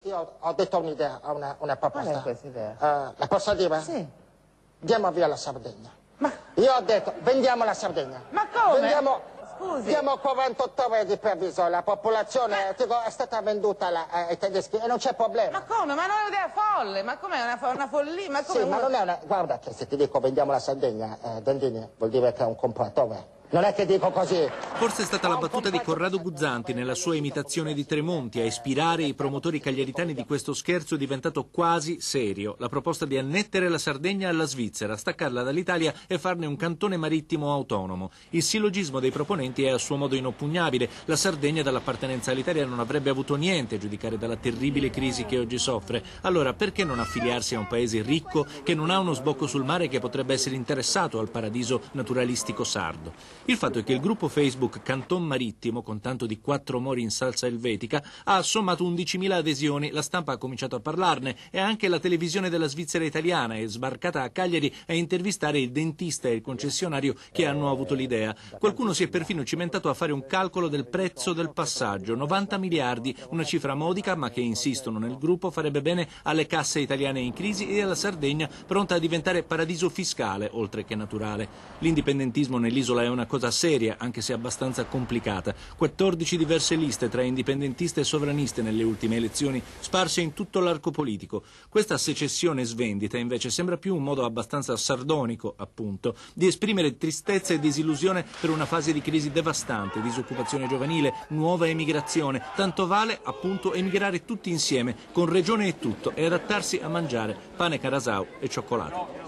Io ho detto un'idea, una proposta. Qual è questa idea? La posso dire? Sì. Diamo via la Sardegna. Ma, Io ho detto, vendiamo la Sardegna. ma come? Vendiamo... Scusi. Diamo 48 ore di preavviso, la popolazione è stata venduta ai tedeschi e non c'è problema. Ma come? Ma non è un'idea folle, ma com'è una follia? Ma come Sì, ma non è una... Guarda che se ti dico vendiamo la Sardegna, Dandini, vuol dire che è un compratore. Non è che dico così. Forse è stata la battuta di Corrado Guzzanti nella sua imitazione di Tremonti a ispirare i promotori cagliaritani di questo scherzo diventato quasi serio. La proposta di annettere la Sardegna alla Svizzera, staccarla dall'Italia e farne un cantone marittimo autonomo. Il sillogismo dei proponenti è a suo modo inoppugnabile. La Sardegna dall'appartenenza all'Italia non avrebbe avuto niente a giudicare dalla terribile crisi che oggi soffre. Allora perché non affiliarsi a un paese ricco che non ha uno sbocco sul mare e che potrebbe essere interessato al paradiso naturalistico sardo? Il fatto è che il gruppo Facebook Canton Marittimo, con tanto di 4 mori in salsa elvetica, ha sommato 11.000 adesioni, la stampa ha cominciato a parlarne e anche la televisione della Svizzera italiana è sbarcata a Cagliari a intervistare il dentista e il concessionario che hanno avuto l'idea. Qualcuno si è perfino cimentato a fare un calcolo del prezzo del passaggio, 90 miliardi, una cifra modica ma che, insistono nel gruppo, farebbe bene alle casse italiane in crisi e alla Sardegna pronta a diventare paradiso fiscale oltre che naturale. L'indipendentismo nell'isola è una cosa seria, anche se abbastanza complicata. 14 diverse liste tra indipendentiste e sovraniste nelle ultime elezioni, sparse in tutto l'arco politico. Questa secessione svendita invece sembra più un modo abbastanza sardonico, appunto, di esprimere tristezza e disillusione per una fase di crisi devastante, disoccupazione giovanile, nuova emigrazione. Tanto vale, appunto, emigrare tutti insieme, con regione e tutto, e adattarsi a mangiare pane carasau e cioccolato.